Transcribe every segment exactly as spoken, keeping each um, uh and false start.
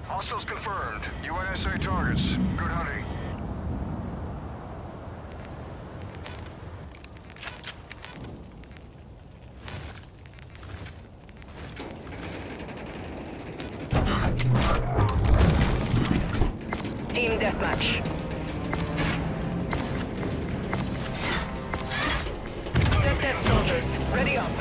Hostiles confirmed. U N S A targets. Good hunting. Team deathmatch. Set dev soldiers, ready up.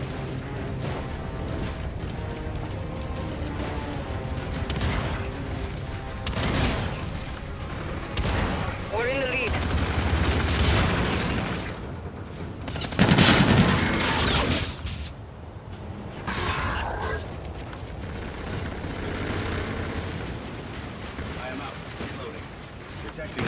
We're in the lead. I am out. Reloading. Protecting.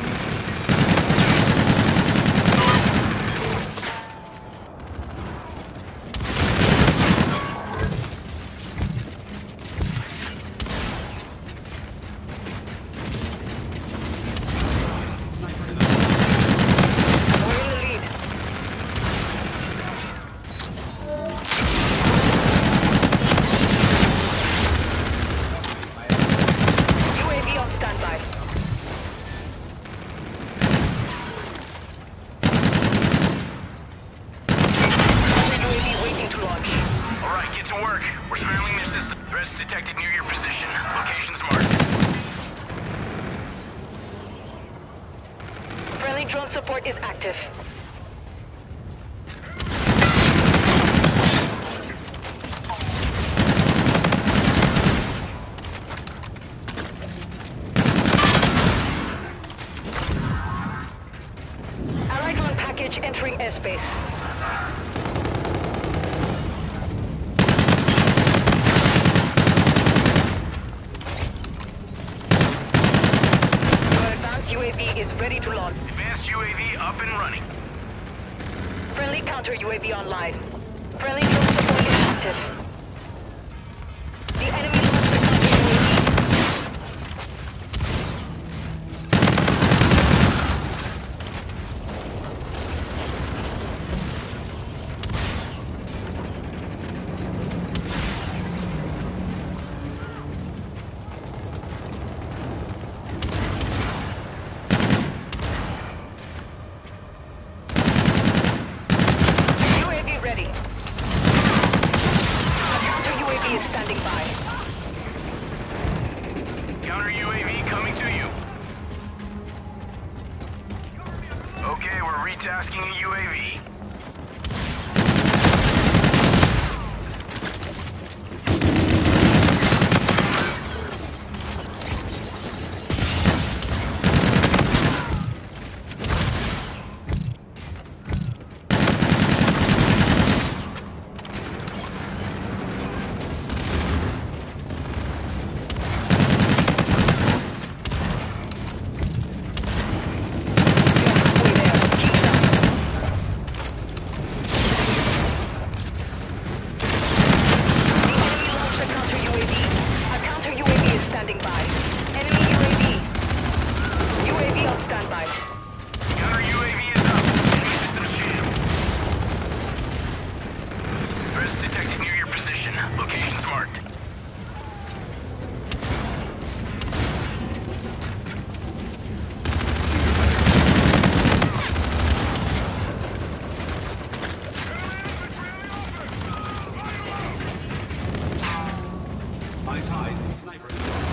Detected near your position. Location's marked. Friendly drone support is active. Allied drone package entering airspace. U A V is ready to launch. Advanced U A V up and running. Friendly counter U A V online. Friendly drone support is active. The enemy launched the counter U A V. Ready. Counter U A V is standing by. Counter U A V coming to you. Okay, we're retasking a U A V. Standing by. Enemy U A V. U A V on standby. Counter U A V is up. Enemy systems jammed. Threats detected near your position. Location's marked. Eyes high. Sniper.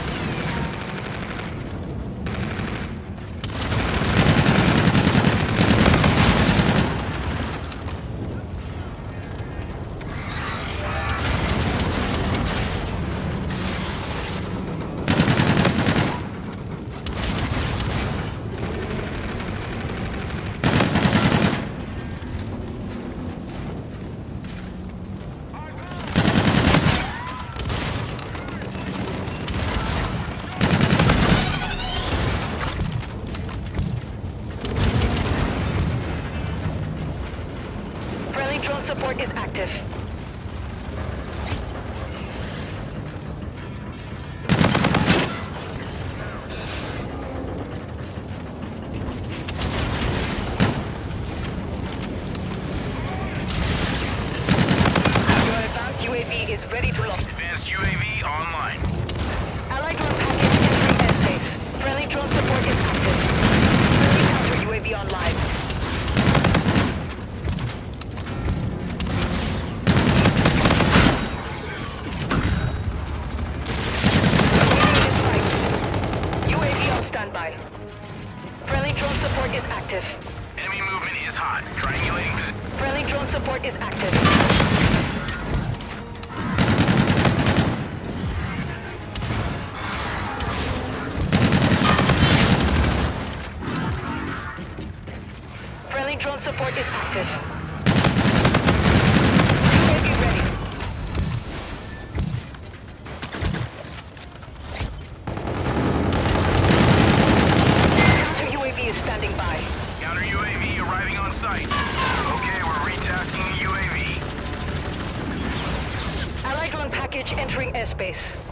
Drone support is active. Your advanced U A V is ready to launch. Advanced U A V online. Allied drone package support is active. U A V ready. Counter U A V is standing by. Counter U A V arriving on site. Okay, we're retasking the U A V. Allied drone package entering airspace.